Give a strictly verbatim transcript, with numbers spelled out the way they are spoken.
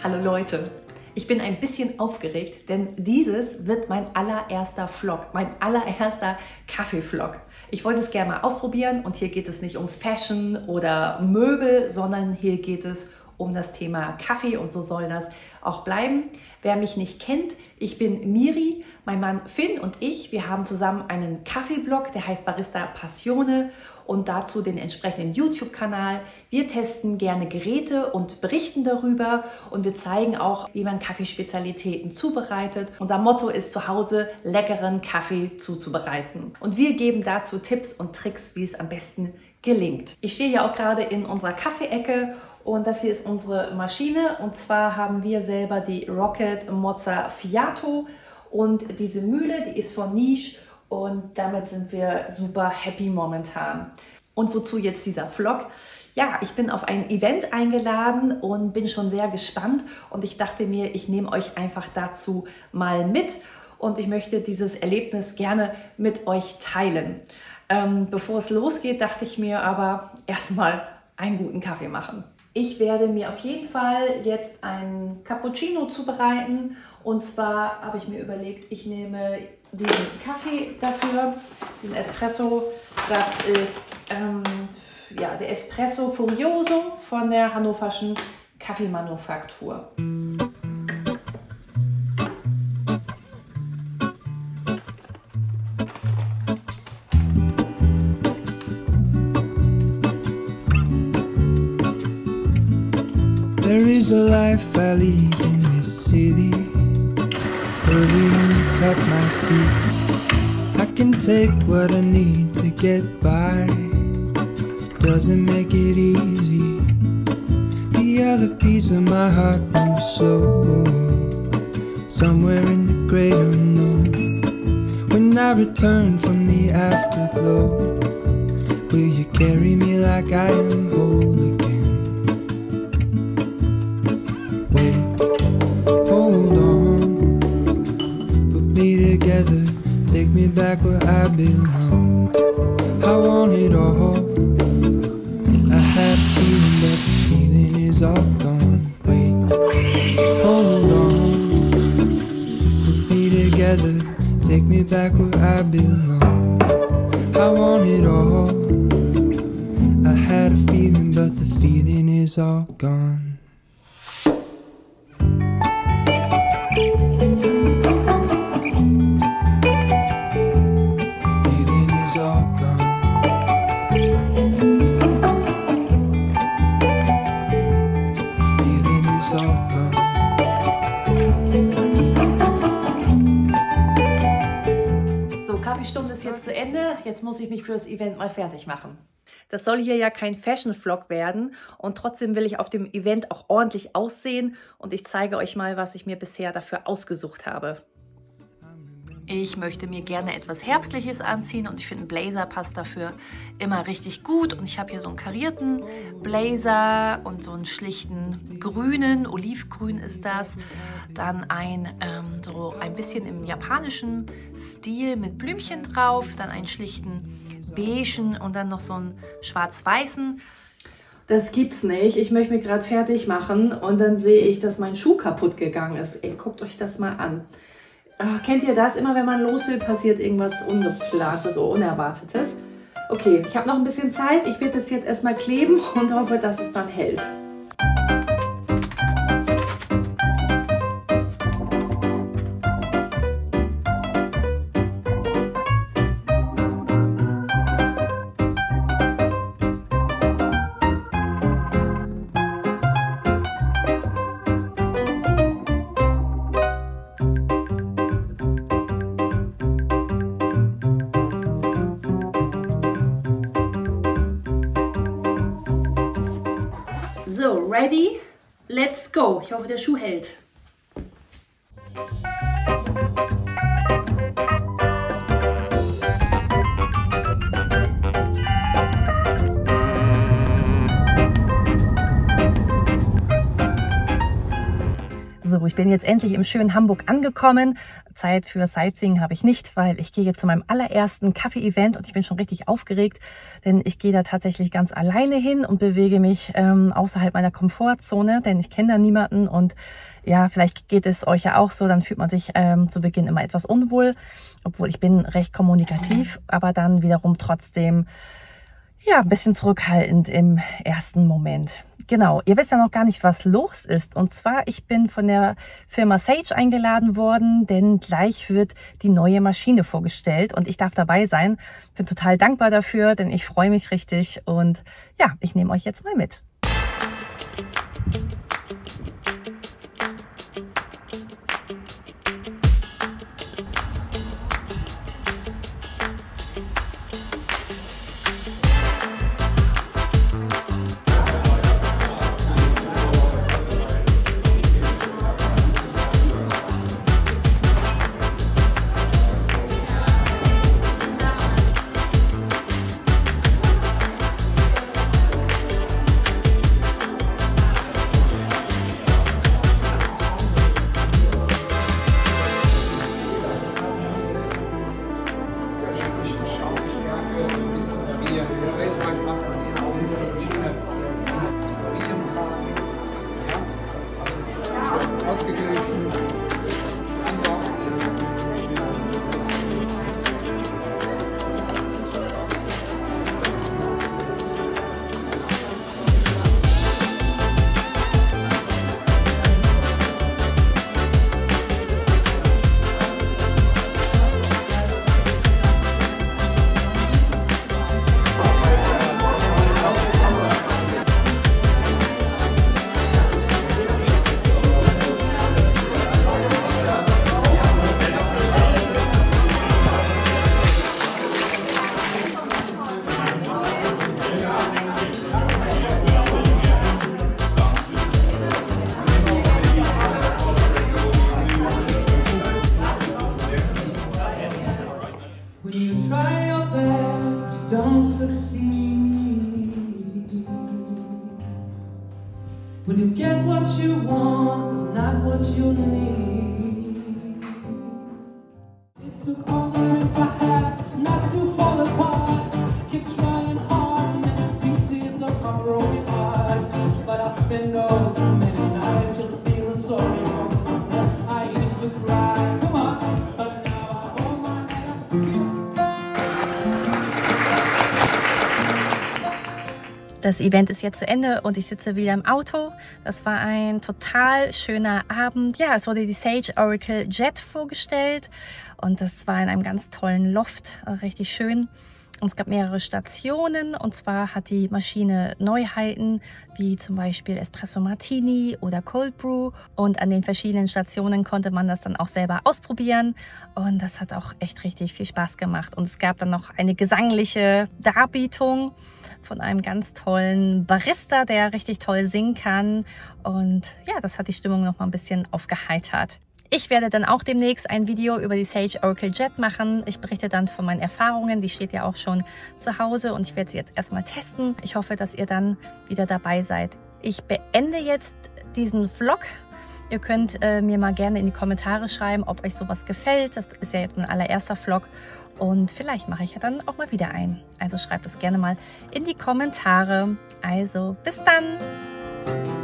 Hallo Leute, ich bin ein bisschen aufgeregt, denn dieses wird mein allererster Vlog, mein allererster Kaffee-Vlog. Ich wollte es gerne mal ausprobieren und hier geht es nicht um Fashion oder Möbel, sondern hier geht es um das Thema Kaffee und so soll das auch bleiben. Wer mich nicht kennt, ich bin Miri, mein Mann Finn und ich, wir haben zusammen einen Kaffeeblog, der heißt Barista Passione und dazu den entsprechenden YouTube-Kanal. Wir testen gerne Geräte und berichten darüber und wir zeigen auch, wie man Kaffeespezialitäten zubereitet. Unser Motto ist, zu Hause leckeren Kaffee zuzubereiten. Und wir geben dazu Tipps und Tricks, wie es am besten gelingt. Ich stehe hier auch gerade in unserer Kaffeeecke und das hier ist unsere Maschine und zwar haben wir selber die Rocket Mozza Fiato und diese Mühle, die ist von Niche und damit sind wir super happy momentan. Und wozu jetzt dieser Vlog? Ja, ich bin auf ein Event eingeladen und bin schon sehr gespannt und ich dachte mir, ich nehme euch einfach dazu mal mit und ich möchte dieses Erlebnis gerne mit euch teilen. Ähm, bevor es losgeht, dachte ich mir aber erstmal einen guten Kaffee machen. Ich werde mir auf jeden Fall jetzt einen Cappuccino zubereiten und zwar habe ich mir überlegt, ich nehme diesen Kaffee dafür, diesen Espresso. Das ist ähm, ja, der Espresso Furioso von der hannoverschen Kaffeemanufaktur. There is a life I lead in this city, hurrying to cut my teeth. I can take what I need to get by, it doesn't make it easy. The other piece of my heart moves slow, somewhere in the great unknown. When I return from the afterglow, will you carry me like I am whole again? Together, take me back where I belong. I want it all. I had a feeling, but the feeling is all gone. Wait, hold on. Put me together, take me back where I belong. I want it all. I had a feeling, but the feeling is all gone. So, Kaffeestunde ist jetzt zu Ende. Jetzt muss ich mich für das Event mal fertig machen. Das soll hier ja kein Fashion-Vlog werden und trotzdem will ich auf dem Event auch ordentlich aussehen und ich zeige euch mal, was ich mir bisher dafür ausgesucht habe. Ich möchte mir gerne etwas Herbstliches anziehen und ich finde, ein Blazer passt dafür immer richtig gut. Und ich habe hier so einen karierten Blazer und so einen schlichten grünen, olivgrün ist das. Dann ein, ähm, so ein bisschen im japanischen Stil mit Blümchen drauf. Dann einen schlichten beigen und dann noch so einen schwarz-weißen. Das gibt's nicht. Ich möchte mich gerade fertig machen und dann sehe ich, dass mein Schuh kaputt gegangen ist. Ey, guckt euch das mal an. Ach, kennt ihr das? Immer wenn man los will, passiert irgendwas Ungeplantes oder Unerwartetes. Okay, ich habe noch ein bisschen Zeit. Ich werde das jetzt erstmal kleben und hoffe, dass es dann hält. So, ready? Let's go. Ich hoffe, der Schuh hält. So, So, ich bin jetzt endlich im schönen Hamburg angekommen. Zeit für Sightseeing habe ich nicht, weil ich gehe jetzt zu meinem allerersten Kaffee-Event und ich bin schon richtig aufgeregt, denn ich gehe da tatsächlich ganz alleine hin und bewege mich ähm, außerhalb meiner Komfortzone, denn ich kenne da niemanden und ja, vielleicht geht es euch ja auch so, dann fühlt man sich ähm, zu Beginn immer etwas unwohl, obwohl ich bin recht kommunikativ, aber dann wiederum trotzdem ja, ein bisschen zurückhaltend im ersten Moment. Genau, ihr wisst ja noch gar nicht, was los ist. Und zwar, ich bin von der Firma Sage eingeladen worden, denn gleich wird die neue Maschine vorgestellt und ich darf dabei sein. Bin total dankbar dafür, denn ich freue mich richtig und ja, ich nehme euch jetzt mal mit. Don't succeed when you get what you want, not what you need. It took all the strength I had not to fall apart. Keep trying hard to mend pieces of my broken heart, but I spend oh so many nights just feeling sorry for myself. I used to cry, come on, but now I hold my head up. Das Event ist jetzt zu Ende und ich sitze wieder im Auto. Das war ein total schöner Abend. Ja, es wurde die Sage Oracle Jet vorgestellt und das war in einem ganz tollen Loft, richtig schön. Und es gab mehrere Stationen und zwar hat die Maschine Neuheiten wie zum Beispiel Espresso Martini oder Cold Brew und an den verschiedenen Stationen konnte man das dann auch selber ausprobieren und das hat auch echt richtig viel Spaß gemacht. Und es gab dann noch eine gesangliche Darbietung von einem ganz tollen Barista, der richtig toll singen kann und ja, das hat die Stimmung noch mal ein bisschen aufgeheitert. Ich werde dann auch demnächst ein Video über die Sage Oracle Jet machen. Ich berichte dann von meinen Erfahrungen. Die steht ja auch schon zu Hause und ich werde sie jetzt erstmal testen. Ich hoffe, dass ihr dann wieder dabei seid. Ich beende jetzt diesen Vlog. Ihr könnt äh, mir mal gerne in die Kommentare schreiben, ob euch sowas gefällt. Das ist ja jetzt mein allererster Vlog und vielleicht mache ich ja dann auch mal wieder einen. Also schreibt es gerne mal in die Kommentare. Also bis dann!